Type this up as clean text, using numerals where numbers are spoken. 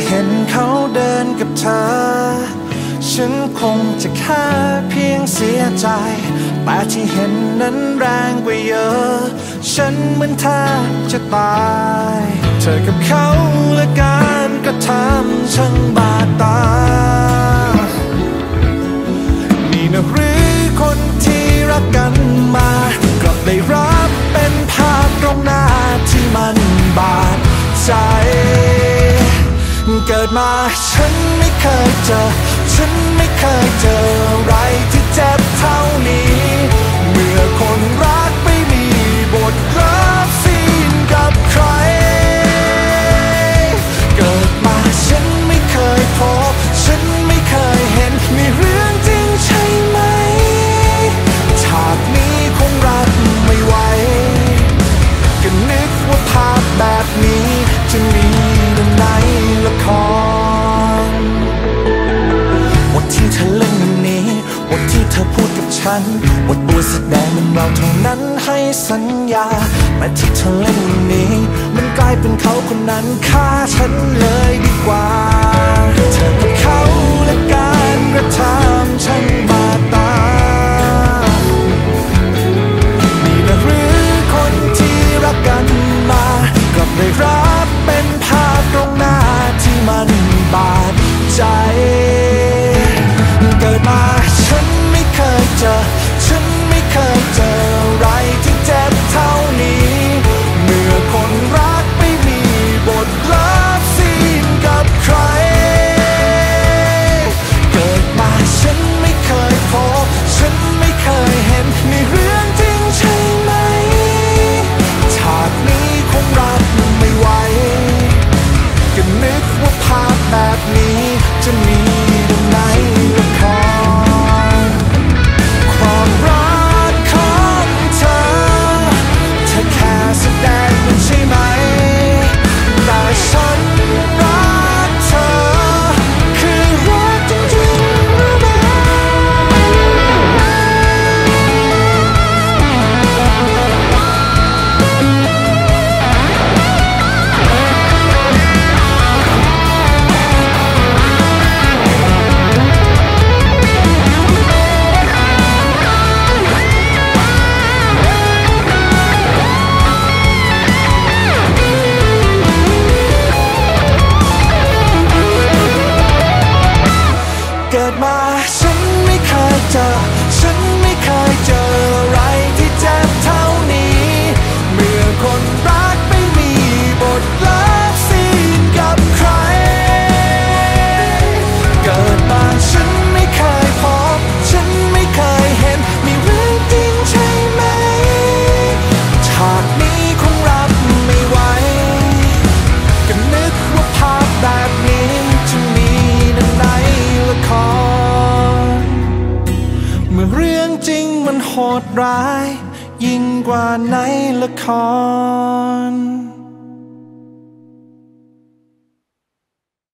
เห็นเขาเดินกับเธอฉันคงจะแค่เพียงเสียใจแต่ที่เห็นนั้นแรงกว่าเยอะฉันเหมือนแทบจะตายเธอกับเขาและการกระทำช่างบาดตานี่นะหรือคนที่รักกันมากลับได้รับเป็นภาพตรงหน้าที่มันบาดใจเกิดมาฉันไม่เคยเจอฉันไม่เคยเจออะไรที่เจ็บเท่านี้เมื่อคนรักไม่มีบทรับซีนกับใครเกิดมาฉันไม่เคยพบฉันไม่เคยเห็นมีเรื่องจริงใช่ไหมฉากนี้คงรับไม่ไหวก็นึกว่าภาพแบบนี้จะมีดังในละครวันที่เธอเล่นวันนี้วันที่เธอพูดกับฉันว่าตัวแสดงมันเราเท่านั้นให้สัญญาแต่ที่เธอเล่นวันนี้มันกลายเป็นเขาคนนั้นฆ่าฉันเลยดีกว่าเธอกับเขาและการกระทำฉันบาดตานี่นะหรือคนที่รักกันมากลับได้รับเป็นภาพตรงหน้าที่มันบาดใจเกิดมาฉันไม่เคยเจอฉันไม่เคยเจออะไรที่เจ็บเท่านี้เมื่อคนรักไม่มีบทรับซีนกับใครเกิดมาฉันไม่เคยพบฉันไม่เคยเห็นมีเรื่องจริงใช่ไหมฉากนี้คงรับไม่ไหวก็นึกว่าภาพแบบนี้จะมีดังในละครความรักของเธอแค่แสดงมันใช่ไหมแต่ฉันรักเธอคือรักจริงๆหรือเปล่าเกิดมาฉันไม่เคยเจอฉันไม่เคยเจออะไรที่เจ็บเท่านี้เมื่อคนรักไม่มีบทรับซีนกับใครเกิดมาฉันไม่เคยพบฉันไม่เคยเห็นมีเรื่องจริงใช่ไหมฉากนี้คงรับไม่ไหวก็นึกว่าภาพแบบนี้จะมีดังในละครเมื่อเรื่องจริงมันโหดร้ายยิ่งกว่าในละคร